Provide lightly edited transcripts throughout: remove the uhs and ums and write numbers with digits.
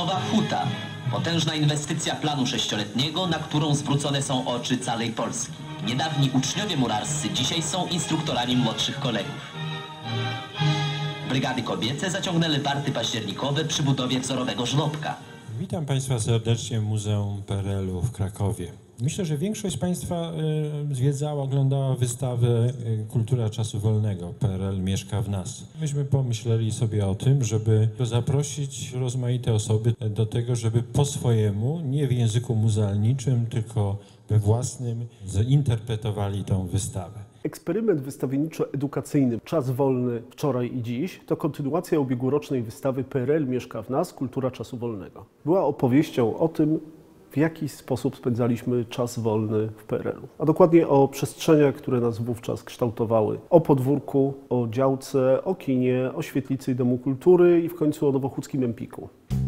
Nowa Huta. Potężna inwestycja planu 6-letniego, na którą zwrócone są oczy całej Polski. Niedawni uczniowie murarscy dzisiaj są instruktorami młodszych kolegów. Brygady kobiece zaciągnęły party październikowe przy budowie wzorowego żłobka. Witam Państwa serdecznie w Muzeum PRL-u w Krakowie. Myślę, że większość z Państwa zwiedzała, oglądała wystawę Kultura czasu wolnego. PRL mieszka w nas. Myśmy pomyśleli sobie o tym, żeby zaprosić rozmaite osoby do tego, żeby po swojemu, nie w języku muzealniczym, tylko we własnym, zinterpretowali tą wystawę. Eksperyment wystawienniczo-edukacyjny Czas wolny wczoraj i dziś to kontynuacja ubiegłorocznej wystawy PRL mieszka w nas, Kultura czasu wolnego. Była opowieścią o tym, w jaki sposób spędzaliśmy czas wolny w PRL-u. A dokładnie o przestrzeniach, które nas wówczas kształtowały. O podwórku, o działce, o kinie, o świetlicy i Domu Kultury i w końcu o nowochódzkim Empiku.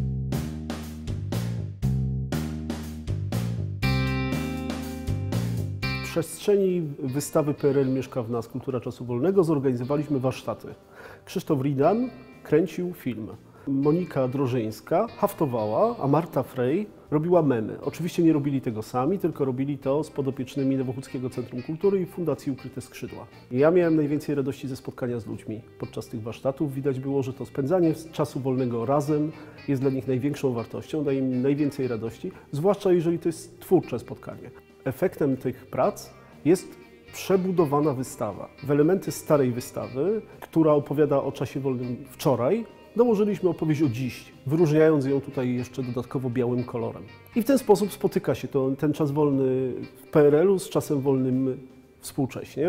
W przestrzeni wystawy PRL mieszka w nas, Kultura czasu wolnego zorganizowaliśmy warsztaty. Krzysztof Ridan kręcił film. Monika Drożyńska haftowała, a Marta Frey robiła memy. Oczywiście nie robili tego sami, tylko robili to z podopiecznymi Nowochódzkiego Centrum Kultury i Fundacji Ukryte Skrzydła. Ja miałem najwięcej radości ze spotkania z ludźmi podczas tych warsztatów. Widać było, że to spędzanie czasu wolnego razem jest dla nich największą wartością, daje im najwięcej radości, zwłaszcza jeżeli to jest twórcze spotkanie. Efektem tych prac jest przebudowana wystawa. W elementy starej wystawy, która opowiada o czasie wolnym wczoraj, dołożyliśmy opowieść o dziś, wyróżniając ją tutaj jeszcze dodatkowo białym kolorem. I w ten sposób spotyka się ten czas wolny w PRL-u z czasem wolnym współcześnie.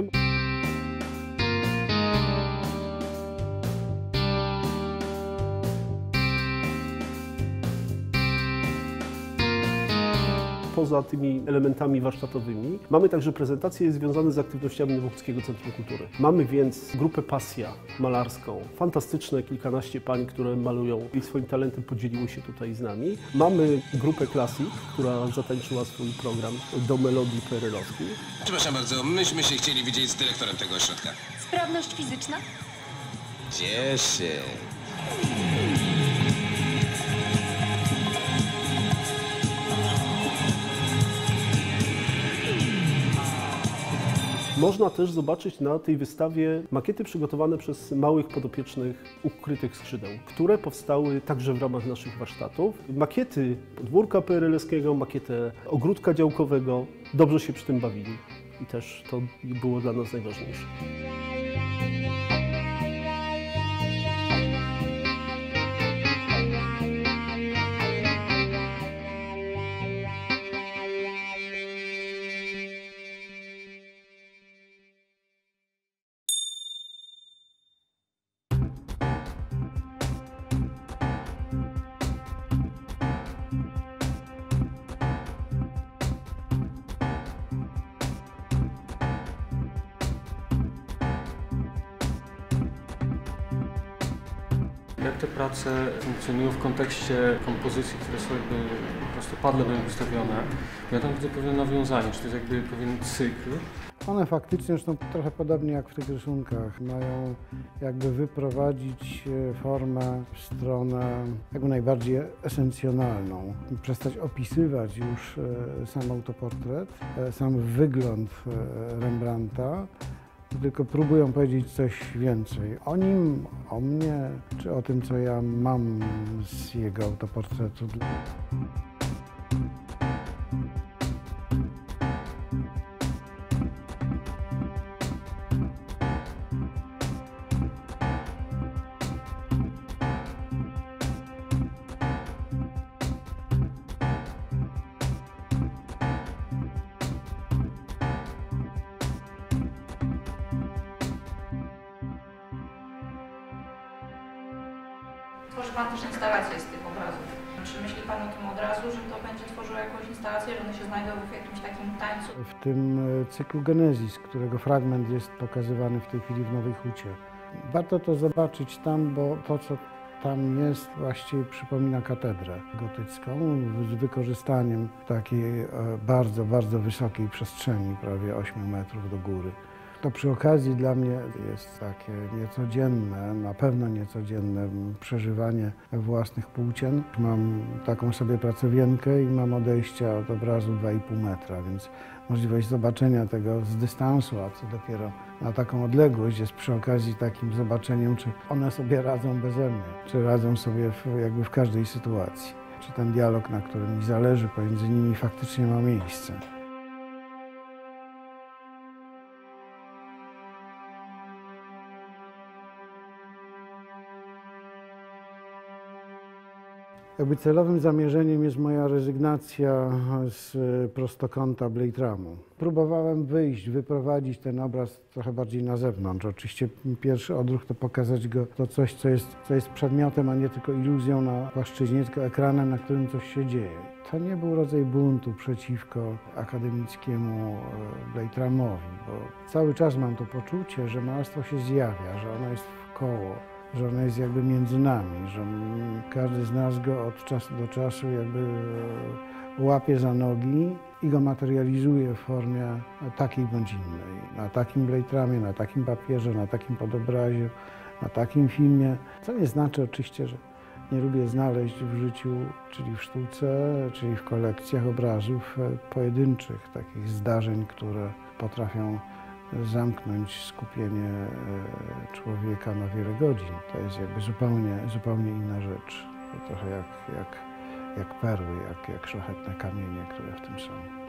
Poza tymi elementami warsztatowymi mamy także prezentacje związane z aktywnościami Nowochódzkiego Centrum Kultury. Mamy więc grupę Pasja malarską, fantastyczne kilkanaście pań, które malują i swoim talentem podzieliły się tutaj z nami. Mamy grupę Classic, która zatańczyła swój program do melodii PRL-owskich. Przepraszam bardzo, myśmy się chcieli widzieć z dyrektorem tego ośrodka. Sprawność fizyczna? Cieszę. Można też zobaczyć na tej wystawie makiety przygotowane przez małych podopiecznych Ukrytych Skrzydeł, które powstały także w ramach naszych warsztatów. Makiety podwórka PRL-owskiego, makietę ogródka działkowego. Dobrze się przy tym bawili i też to było dla nas najważniejsze. Jak te prace funkcjonują w kontekście kompozycji, które są jakby po prostu padle będą wystawione? Ja tam widzę pewne nawiązanie, czy to jest jakby pewien cykl? One faktycznie, zresztą trochę podobnie jak w tych rysunkach, mają jakby wyprowadzić formę w stronę jakby najbardziej esencjonalną. Przestać opisywać już sam autoportret, sam wygląd Rembrandta, tylko próbują powiedzieć coś więcej o nim, o mnie, czy o tym, co ja mam z jego autoportretu. Tworzy Pan też instalacje z tych obrazów. Czy myśli Pan o tym od razu, że to będzie tworzyło jakąś instalację, że one się znajdą w jakimś takim tańcu? W tym cyklu Genezis, którego fragment jest pokazywany w tej chwili w Nowej Hucie. Warto to zobaczyć tam, bo to, co tam jest, właściwie przypomina katedrę gotycką z wykorzystaniem takiej bardzo, bardzo wysokiej przestrzeni, prawie 8 metrów do góry. To przy okazji dla mnie jest takie niecodzienne, na pewno niecodzienne przeżywanie własnych płócien. Mam taką sobie pracowienkę i mam odejścia od obrazu 2,5 metra, więc możliwość zobaczenia tego z dystansu, a co dopiero na taką odległość jest przy okazji takim zobaczeniem, czy one sobie radzą beze mnie, czy radzą sobie jakby w każdej sytuacji. Czy ten dialog, na którym mi zależy, pomiędzy nimi faktycznie ma miejsce. Jakby celowym zamierzeniem jest moja rezygnacja z prostokąta Blade Rumu. Próbowałem wyprowadzić ten obraz trochę bardziej na zewnątrz. Oczywiście pierwszy odruch to pokazać go, to coś, co jest przedmiotem, a nie tylko iluzją na płaszczyźnie, tylko ekranem, na którym coś się dzieje. To nie był rodzaj buntu przeciwko akademickiemu Blade Rumowi, bo cały czas mam to poczucie, że malarstwo się zjawia, że ono jest wkoło, że ono jest jakby między nami, że każdy z nas go od czasu do czasu jakby łapie za nogi i go materializuje w formie takiej bądź innej. Na takim Blade Rumie, na takim papierze, na takim podobrazie, na takim filmie. Co nie znaczy oczywiście, że nie lubię znaleźć w życiu, czyli w sztuce, czyli w kolekcjach obrazów pojedynczych takich zdarzeń, które potrafią zamknąć skupienie człowieka na wiele godzin. To jest jakby zupełnie inna rzecz. To trochę jak perły, jak szlachetne kamienie, które w tym są.